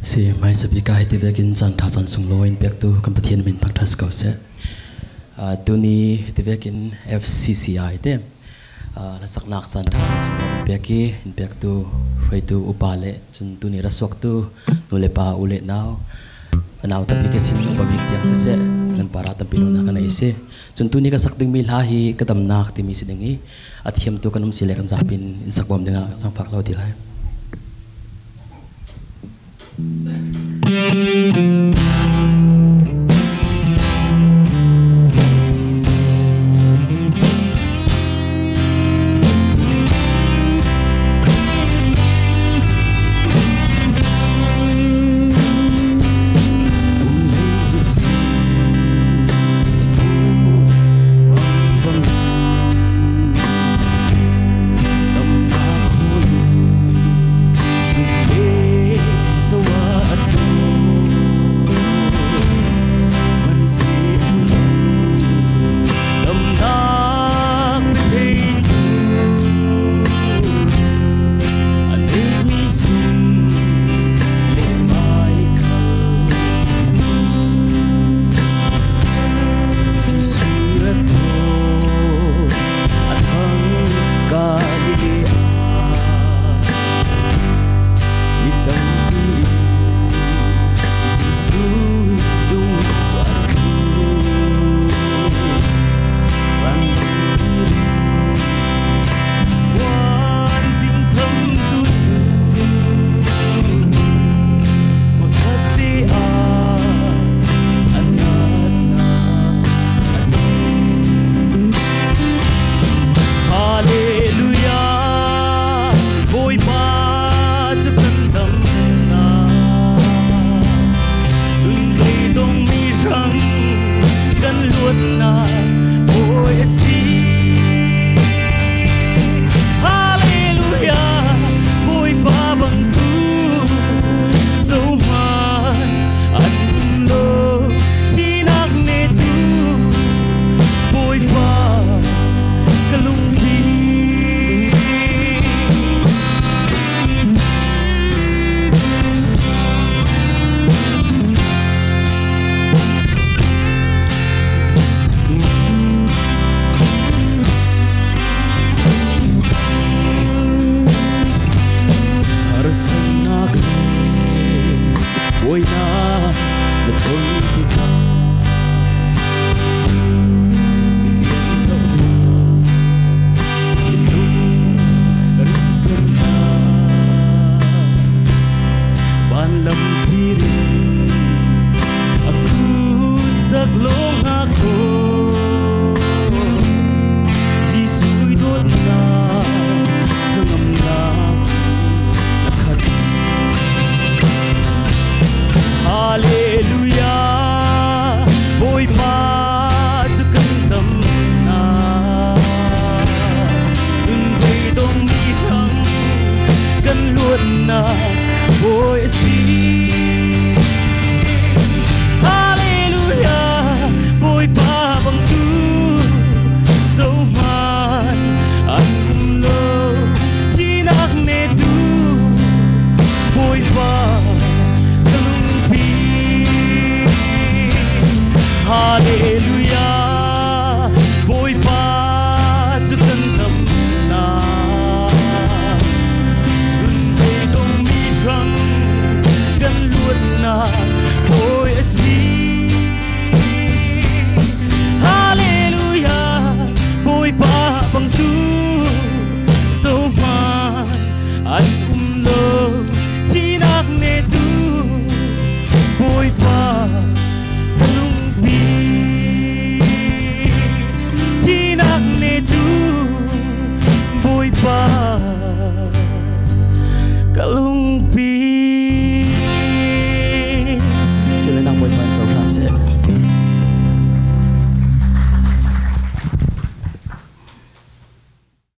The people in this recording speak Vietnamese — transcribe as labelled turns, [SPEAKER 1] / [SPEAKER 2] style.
[SPEAKER 1] si mai sabi ka hiti vekin chan tha chan sung lo in pek tu kan pathian min tak thas ko se tu ni hiti vekin FCCI te na saknak chan tha chan sung lo peki in pek tu roi tu upale chun tu ni raswak tu nule pa ule naw anaw tapi ke sin ba big tiang se se nan para tam pilo na kana ise chun tu ni ka sakding mil ha hi kadam nak ti mi sidingi athiam tu kanum sile kan zapin in sakbom dinga sang phak lo dilai
[SPEAKER 2] Ôi